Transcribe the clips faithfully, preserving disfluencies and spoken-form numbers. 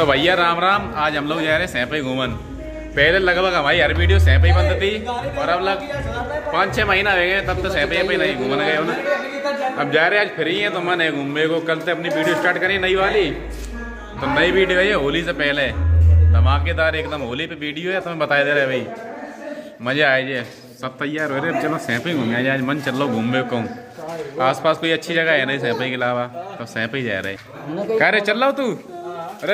तो भैया राम राम। आज हम लोग जा रहे हैं सैंपई घूमन। पहले लगभग हमारी हर वीडियो सैंपई बंद थी और अब लग पाँच छः महीना हो गए तब तो सैंपई पे नहीं घूमने गए उन्हें। अब जा रहे आज फ्री हैं तो मन है घूमने को। कल से अपनी वीडियो स्टार्ट करी नई वाली। तो नई वीडियो है ये होली से पहले धमाकेदार एकदम होली पे वीडियो है। तो मैं बता दे रहे भाई मजा आए जे सब तैयार हो रहे। अब चलो सैंपई घूमे आज मन चलो घूमने को। आस पास कोई अच्छी जगह है नहीं सैंपई के अलावा तो सैंपई जा रहे। कह रहे चल रहा तू? अरे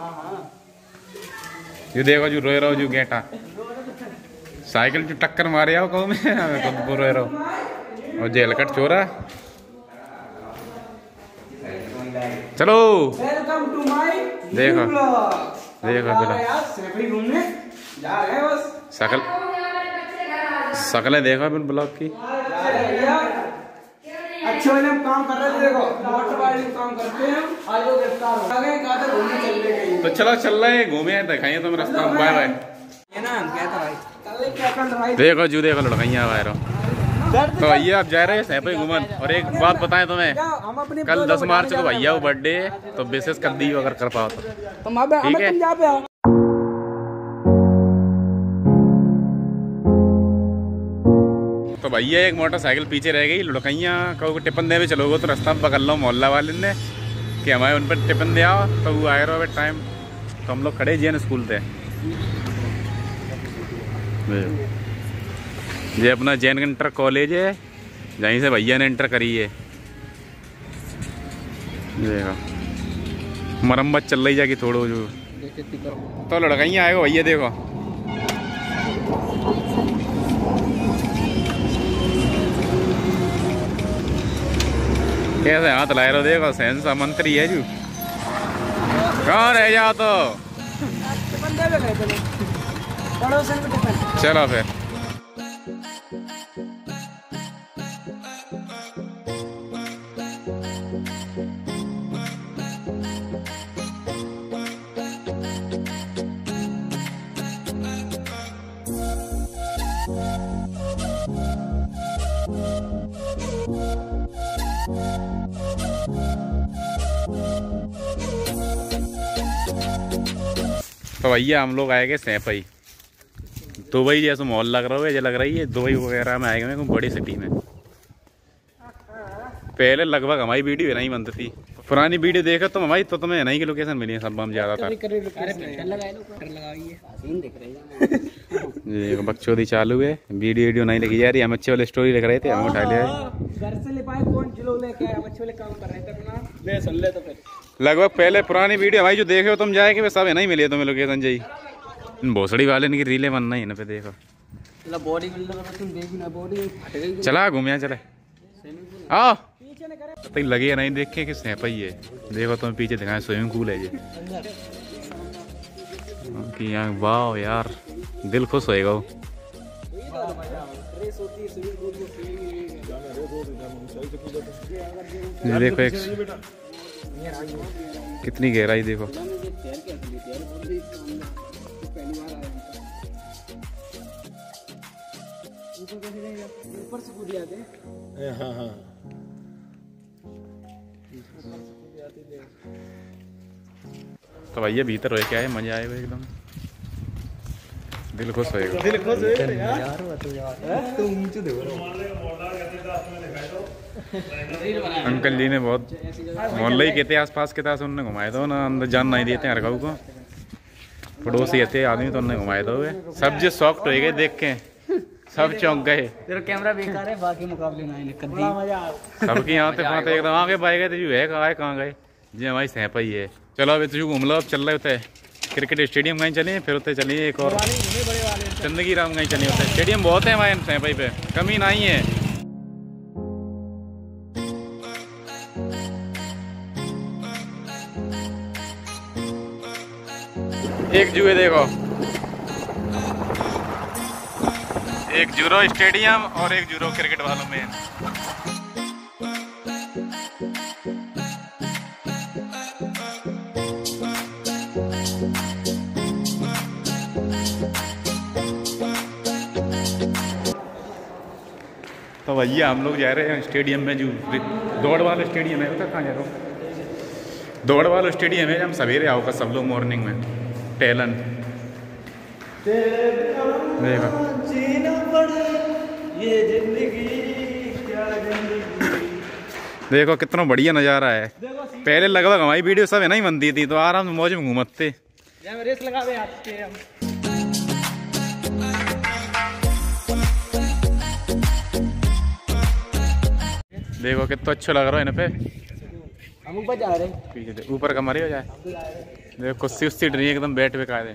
ये देखो जो रोए रहो जो गेटा साइकिल जो टक्कर मारे आओ कहूँ मैं खुद रोए रहो और जेल कट चोरा। चलो वेलकम टू माय देखो देखो घूमने जा रहे हैं बस। शकल शकलें देखो अपन ब्लॉग की। अच्छे वाले हम काम कर रहे थे। देखो मोटर वाले काम करते हैं आज वो गिरफ्तार हो गए। कहा था घूमने चल गए तो चलो चल रहे घूमे दिखाइए तुम रास्ता में। Bye bye. ये ना हम कहता भाई क्या कर रहा है। देखो जू देखो लड़कइयां बाहर। तो भैया आप जा रहे हैं सैंपई घूमन। और एक बात बताएं तुम्हें कल दस मार्च को भैया वो बर्थडे तो विशेष कर दी अगर कर पाओ तो ठीक है। तो भैया एक मोटरसाइकिल पीछे रह गई। लुड़कइयाँ कहो टिपन दे में चलोगे तो रास्ता में पकड़ लो मोहल्ला वाले ने कि हमारे उन पर टिपन दे आओ। तो वो आए रहो टाइम तो हम लोग खड़े जैन स्कूल थे। ये अपना जैन इंटर कॉलेज है जहीं से भैया ने इंटर करी है। देखो मरम्मत चल रही जाएगी थोड़ो जो। तो लड़कइयाँ आएगा भैया देखो कैसे हाथ लाए रहो। देखो सेंसा मंत्री है जू कहाँ रह जाओ तो चलो फिर। तो भैया हम लोग आए गए सैंपई। दुबई जैसा मॉल लग रहा है ये लग रही है दुबई वगैरह में आए गए बड़ी सिटी में। पहले लगभग हमारी वीडियो नहीं बनती थी। पुरानी वीडियो देखा तो हमारी तो तुम्हें नहीं की लोकेशन मिली है सब हम ज्यादा था। देखो बकचोदी चालू है वीडियो वीडियो नहीं लिखी जा रही। हम अच्छे वाले स्टोरी लिख रहे थे हम उठा लिया घर से ले पाए कौन किलो लेके आए अच्छे वाले काम कर रहे थे अपना ले सुन ले। तो फिर लगभग पहले पुरानी वीडियो भाई जो देखे हो तुम जाए कि सब है नहीं मिली तुम्हें लोकेशन जी। भोसड़ी वाले इनकी रीलें बनना ही ना पे देखो बॉडी बिल्डर तुम देख ना बॉडी चला घूमिया चले आओ तो लगे नहीं देखे कि सैंपई है। देखो तुम्हें पीछे दिखाए स्विमिंग पूल है ये कि यहाँ वाह यार दिल खुश होएगा। देखो एक कितनी गहराई देखो। ऊपर से कूद जाते हैं। हाँ हाँ तो भैया भीतर हो क्या है मजा आएगा एकदम दिल खुश होएगा। दिल खुश यार अंकल जी ने बहुत मोहल्ले ही कहते आस पास के था उन्होंने घुमाए दो ना अंदर जान नहीं देते हर गाँव को। पड़ोसी ऐसे आदमी तो उन्होंने घुमाए दो सब जो शॉक्ड हो गए देख के सब चौंक गए। तेरा कैमरा बेकार है बाकी मुकाबले नहीं सबकी यहाँ पे एकदम आगे पाए गए थे जो है कहाँ कहाँ गए जी हमारी सैंपई है। चलो अभी तुझे घूम लो अब चल रहे होते क्रिकेट स्टेडियम कहीं चलिए फिर होते चलिए एक और चंदगी राम कहीं चलिए होते स्टेडियम बहुत है हमारे सैंपई पे कमी नहीं है। एक जुए देखो एक जूरो स्टेडियम और एक जूरो क्रिकेट वालों में। तो भैया हम लोग जा रहे हैं स्टेडियम में जो दौड़ वाला स्टेडियम है पता कहाँ जा रहा हूँ दौड़ वाला स्टेडियम है, हम सवेरे आओगे सब लोग मॉर्निंग में टहलन। देखो ये जिंदगी क्या जिंदगी। देखो कितना बढ़िया नज़ारा है। पहले लगभग हमारी वीडियो सब है नहीं बनती थी तो आराम से मौज में घूमते। रेस लगावे आते हम। देखो कितना अच्छा लग रहा है इन पे। हम ऊपर जा रहे पीछे ऊपर का मरी हो जाए। देखो कुर्सी उस्सी डरी एकदम बैठ पे कायदे।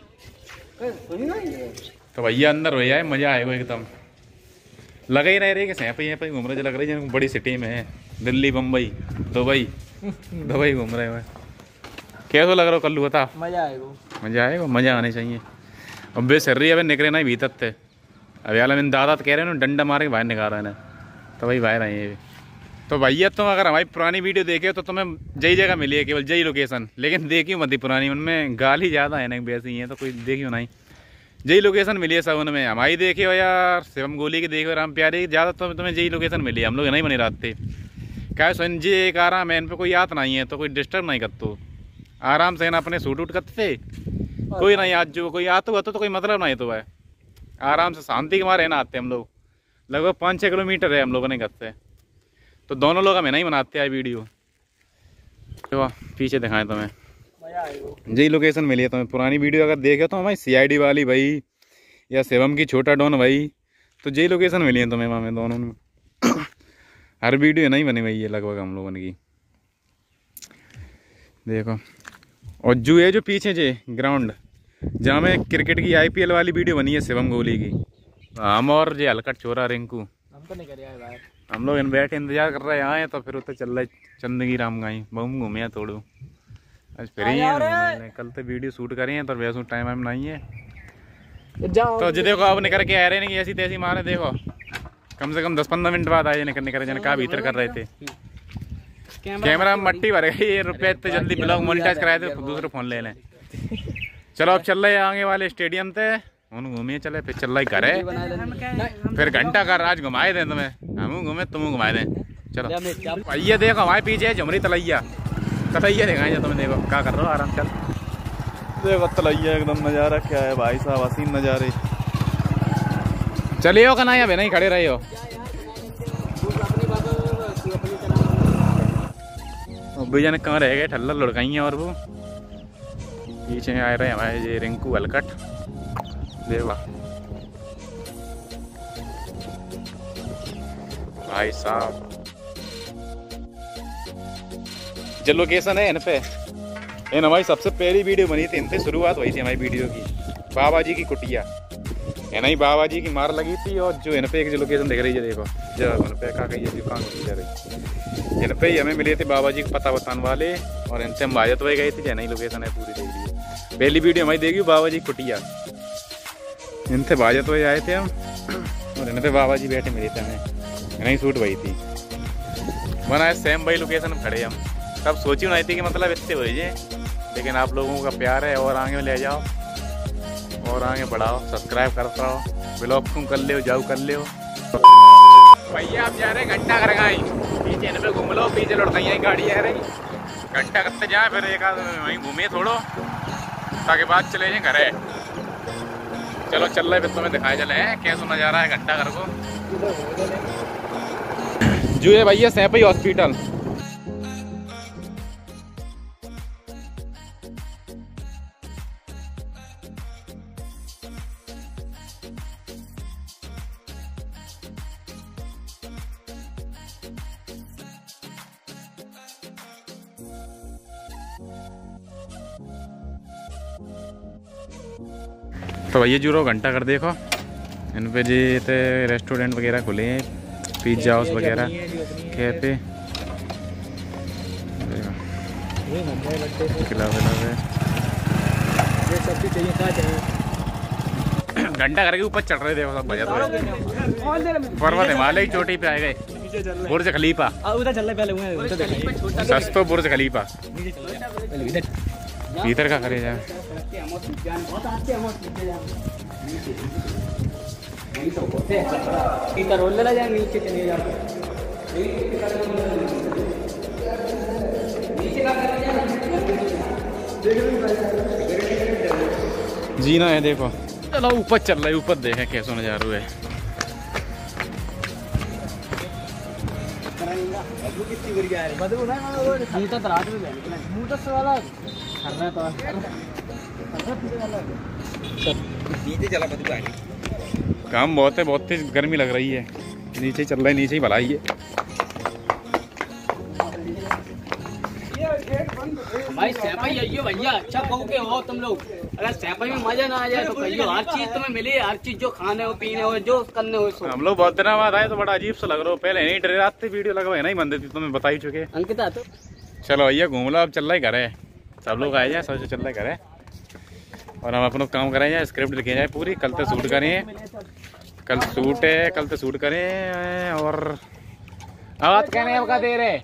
तो भैया अंदर हो जाए मजा आएगा एकदम। लगा ही नहीं रही कि पे पे घूम रहे लग रही है बड़ी सिटी में है। दिल्ली बम्बई दुबई दुबई घूम रहे हुए। कैसा लग रहा हो कल्लू बता। मजा आएगा मजा आएगा मजा आने चाहिए। अब बे सर रही है निकले ना भीतर थे। अब यार मैंने दादा तो कह रहे हैं ना डंडा मारे के बाहर निकाल रहे हैं तो वही बाहर आए ये। तो भैया तुम अगर हमारी पुरानी वीडियो देखे तो तुम्हें जई जगह मिली है केवल जई लोकेशन। लेकिन देखी मत पुरानी उनमें गाली ज़्यादा है ना वैसे ही है तो कोई देखी हो नहीं। जई लोकेशन मिली है सब उनमें। हमारी देखे हो यार शिवम गोली की देखे हो राम प्यारे ज़्यादा तो तुम्हें जई लोकेशन मिली है। हम लोग नहीं बने रहते क्या सुन जी एक आराम है इन पर कोई याद नहीं है तो कोई डिस्टर्ब नहीं करते। आराम से ना अपने सूट उट करते थे कोई नहीं आज जो कोई आता हुआ तो, तो कोई मतलब नहीं तो है। आराम से शांति के मारे ना आते हम लोग। लगभग पाँच छः किलोमीटर है हम लोगों ने घर से तो दोनों लोग हमें नहीं बनाते हैं वीडियो। तो पीछे दिखाएं तुम्हें जी लोकेशन मिली है तुम्हें। पुरानी वीडियो अगर देखे तो हमारी सीआईडी वाली भाई या शिवम की छोटा डॉन भाई तो जी लोकेशन मिली है तुम्हें हमें दोनों में। हर वीडियो नहीं बनी हुई है लगभग हम लोगों की। देखो और जो है जो पीछे जे ग्राउंड जहाँ में क्रिकेट की आईपीएल वाली वीडियो बनी है शिवम गोली की। हम और जे हलकट छोरा रिंकू हम तो नहीं कर रहे भाई। हम लोग इन बैठे इंतजार कर रहे आए तो फिर उतर चल रहे चंदगी राम गाई बहुम घूमे तोड़ू। आज फिर ही हैं कल तो वीडियो शूट करें हैं तो वैसे टाइम वाइम नहीं है। तो जी देखो अब निकल के आ रहे नहीं ऐसी तैसी मारे। देखो कम से कम दस पंद्रह मिनट बाद आए निकल निकल जाने कहा भीतर कर रहे थे। कैमरा में मट्टी भर गई ये रुपये इतने जल्दी ब्लॉग मोनिटाइज कराए थे तो दूसरे फोन ले लें। चलो अब चल रहे आगे वाले स्टेडियम थे उन घूमिए चले फिर चल रहा घर है फिर घंटा का राज घुमाए दें तुम्हें। हम घूमे तुम घुमाए दें। चलो भैया देखो हमारे पीछे झुमरी तलैया तलैया दिखाएंगे तुम्हें। देखो क्या कर रहे हो आराम चल। देखो तलैया एकदम नज़ारा क्या है भाई साहब हसीन नज़ारे। चलिए हो का ना या नहीं खड़े रहे हो। भैया ने कहाँ रह गए ठल्ला लुढ़काई हैं और वो पीछे आ रहे हमारे ये रिंकू हलकट। देखो भाई साहब जो लोकेशन है इन पे इन हमारी सबसे पहली वीडियो बनी थी इनसे शुरुआत हुई थी हमारी वीडियो की। बाबा जी की कुटिया है नहीं बाबा जी की मार लगी थी और जो इन पे एक जो लोकेशन दिख रही है देखो जो इन पे कहा गई है दुकान होती जा रही इन पे ही हमें मिले थे बाबा जी को पता बताने वाले और इनसे हम बाजत हुए गई थी जो नई लोकेशन है पूरी देख ली। पहली वीडियो हमारी देखी बाबा जी कुटिया इनसे बाजत हुए आए थे हम और इन पे बाबा जी बैठे मिले थे हमें नहीं शूट हुई थी। बनाए सेम भाई लोकेशन में खड़े हम तब सोची नहीं थी कि मतलब इतने हो जाए लेकिन आप लोगों का प्यार है और आगे ले जाओ और आगे बढ़ाओ सब्सक्राइब करता रहो ब्लॉग तुम कर ले जाओ कर ले भैया आप जा रहे घंटा कर गई पीछे इन पे घूम लो पीछे लौटता गाड़ी आ रही घंटा करते जाए फिर एक आध वहीं घूमे थोड़ो ताकि बाद चले जाए घर है। चलो चल रहे फिर तुम्हें दिखाए चले हैं कैसा नज़ारा है घंटा घर को। जो है भैया सैपई हॉस्पिटल तो भैया जूरो घंटा कर देखो इन पे जी थे रेस्टोरेंट वगैरह खुले हैं पिज्जा हाउस वगैरह कैफे खिला घंटा करके ऊपर चढ़ रहे देखो सब भैया तो पर्वत हिमालय की चोटी पे आए गए बुर्ज खलीफा सस्तो बुर्ज खलीफा इधर का करे जाए नीचे चले जाते जीना है देखो। चलो ऊपर चल रहा है, ऊपर देखें कैसा नजारा है। काम बहुत है, बहुत तेज गर्मी लग रही है। नीचे चल रहा है, नीचे ही भलाई है। भाई सैपाई आइयो भैया, अच्छा कहो के हो तुम लोग। अगर सैपाई में मजा ना आ जाए तो कहियो, हर चीज तुम्हें मिली, हर चीज जो खाने हो पीने हो जो करने हो सो। हम लोग बहुत दिनों बाद आए तो बड़ा अजीब सा लग रहा हो। पहले नहीं डरे आते, वीडियो लगवाए नहीं बंद थी, तुम्हें बता ही चुके। अंकिता तो चलो भैया घूम लो, अब चल रहा है घर है। सब लोग आए जाए, सब चल रहा है घर है। और हम अपना काम कराए जाए, स्क्रिप्ट लिखे जाए पूरी। कल तो शूट करें, कल शूट है, कल तो शूट करें। और आवाज कहने अब का दे रहे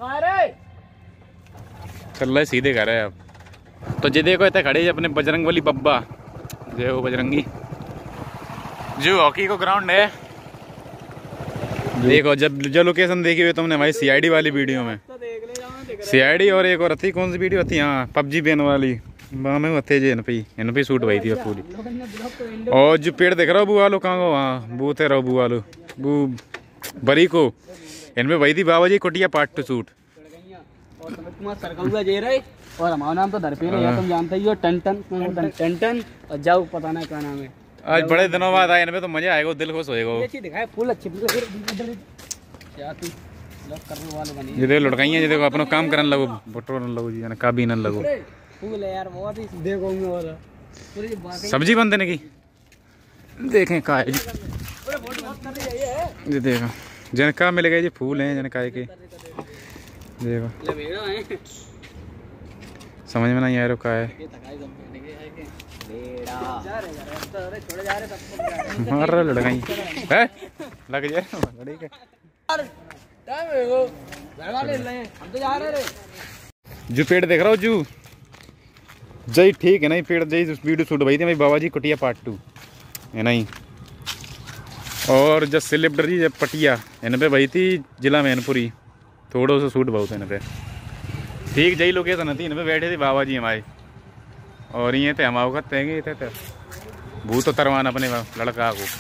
चल रहा है सीधे घर है अब तो। जे देखो इतने खड़े अपने बजरंग वाली बब्बा, जय हो बजरंगी। जो हॉकी को ग्राउंड है देखो, जब जो लोकेशन देखी हुई तुमने भाई सीआईडी वाली वीडियो में, सीआईडी और एक और थी, कौन सी वीडियो थी, हाँ पबजी बैन वाली, वहाँ में थे जे इन पे इन पे शूट हुई थी पूरी। और जो पेड़ देख रहा हो बू वालो कहाँ को, वहाँ बू थे रहो बू वालो बू बरी को, इनमें वही थी बाबा जी कुटिया पार्ट टू शूट। और तुम्हारा सरकौआ जे रहे, और हमारा नाम तो दरपेन है, तुम जानते ही हो, टन टन टन टन और जाओ पता नहीं क्या नाम है। आज बड़े दिनों बाद आए इनमें तो मजा आएगा, दिल खुश होएगा। ये चीज दिखाए फूल अच्छी क्या तू लव करने वाले बनी। ये देखो लड़काइयां, ये देखो अपना काम करने लगो, बटोर लगो जी, काबी न लगो। फूल है यार बहुत ही देखो मैं और पूरी बात सब्जी बनते ने की देखें का है ये देखो जन का मिलेगा जी, फूल हैं जन काय के देखो, समझ में नहीं आ रहा का है। मार रहा लड़काई है लग जाए लड़ी के जो पेड़ देख रहा हो जू जय ठीक है नहीं पेड़ जय वीडियो शूट भाई थी भाई बाबा जी कुटिया पार्ट टू है नहीं। और जब सेलिब्रिटी जब पटिया इन पे भाई थी जिला मैनपुरी, थोड़ा सा शूट बहुत है इन पे ठीक जही लोकेशन थी, इन पे बैठे थे बाबा जी हमारे। और ये थे हम खत थे थे भूत उतरवान अपने लड़का को।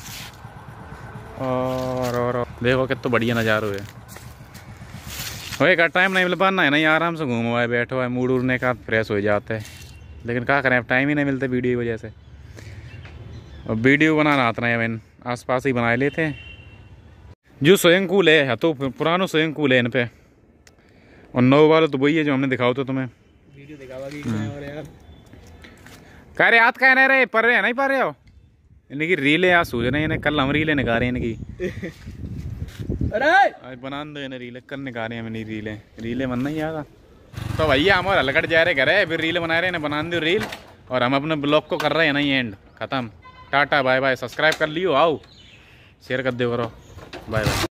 और और देखो कितना बढ़िया नज़ारा है। वही का टाइम नहीं मिल पाना है नहीं, आराम से घूमो है बैठो है, मूड उड़ने का फ्रेश हो जाता है। लेकिन क्या करें, अब टाइम ही नहीं मिलता वीडियो की वजह से। और वीडियो बनाना आता है मैंने आस पास ही बना लेते हैं। जो स्विमिंग पूल है तो पुराना स्विमिंग पूल है इन पे, और नौ वाला तो वही है जो हमने दिखाओ तो तुम्हें वीडियो दिखावा की यार कह रहे याद कह रहे पर रहे नहीं पा रहे हो इनकी रीलें आज सूझ रहे हैं, कल हम रीलें निकाल रहे हैं इनकी। अरे आज बना दो इन्हें रीलें, कल निकाल रहे हैं हम रीलें रीलें बनना ही आगा। तो भैया हम और हलकट जा रहे घर है, फिर रील बना रहे हैं, बना दो रील। और हम अपने ब्लॉग को कर रहे हैं नहीं एंड खत्म। टाटा बाय बाय, सब्सक्राइब कर लियो, आओ शेयर कर दो करो, बाय बाय।